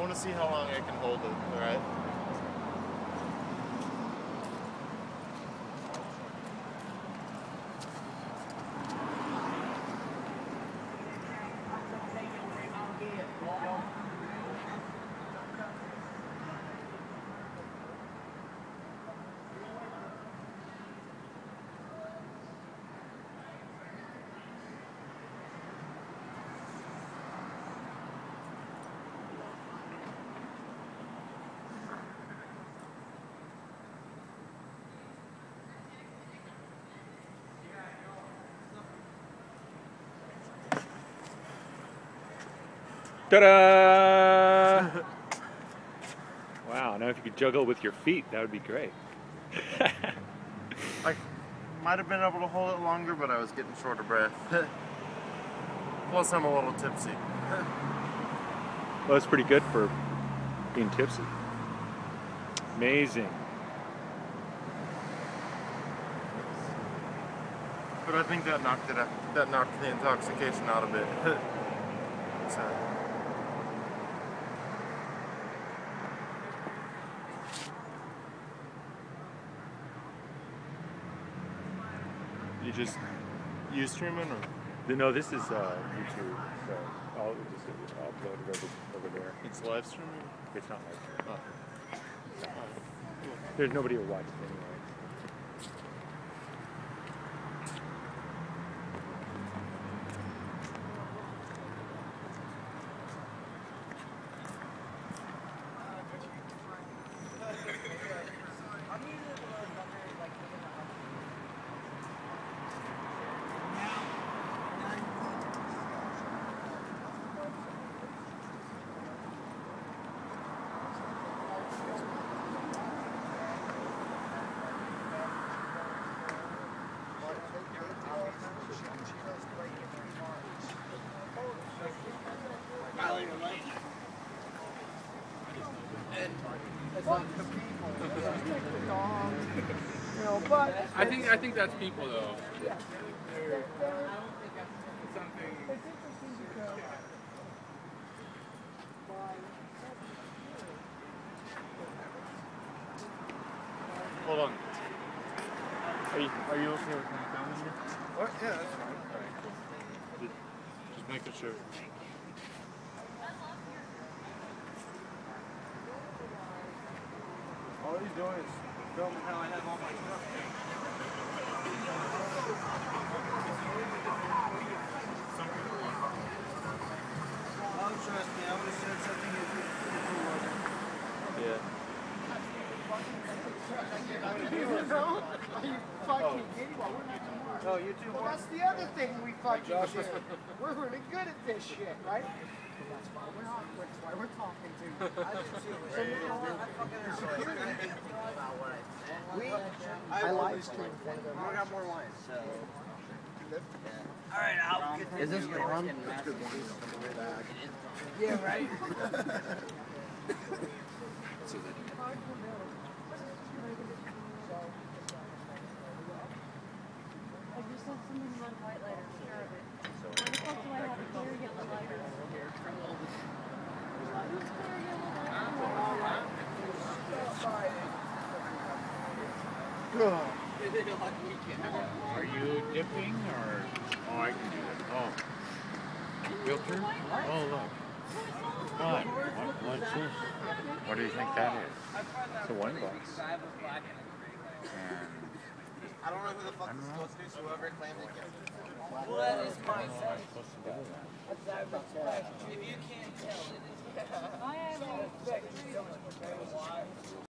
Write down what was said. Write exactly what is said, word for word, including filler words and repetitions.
want to see how long I can hold it, alright? Ta-da! Wow, now if you could juggle with your feet, that would be great. I might have been able to hold it longer, but I was getting short of breath. Plus, I'm a little tipsy. Well, that's pretty good for being tipsy. Amazing. But I think that knocked it out, that knocked the intoxication out a bit. So. You just you streaming or? No, this is uh, YouTube, so I'll just upload it over, over there. It's live streaming? It's not live streaming. Oh. There's nobody who watches anyway. I think I think that's people though. Yeah. Hold on. Are you are you okay with my filming here? What? Yeah, that's fine. All right, cool. Just, just making sure. All he's doing is filming how I have all my stuff. Oh, trust me, I would have said something if it wasn't. Yeah. Are you fucking kidding? Oh, you too. Well, that's the other thing we fucking do. We're really good at this shit, right? That's why we're not. That's why we're talking to you. I We, I live streamed one of them. I got more wine, so. All right, I'll get this. Is this wrong? Yeah, right. I just saw someone run white lighter, I'm sure of it. Why the fuck do I have a clear yellow lighter? Are you dipping or? Oh, I can do that. Oh. Filter? Oh, look. What? What? What's this? What do you think that is? It's a wine box. And I don't know who the fuck this is supposed to be, so whoever claims it gets it. well, that is my son. Supposed to do that. I have